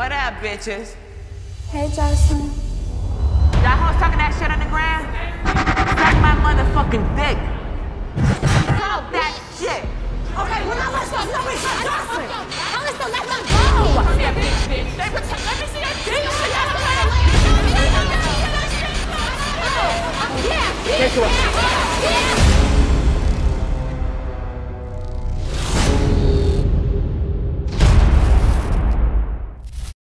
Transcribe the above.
What up, bitches? Hey, Joseline. Y'all hoes talking that shit on the ground? Suck my motherfucking dick. Talk that shit. Okay, we're not listening.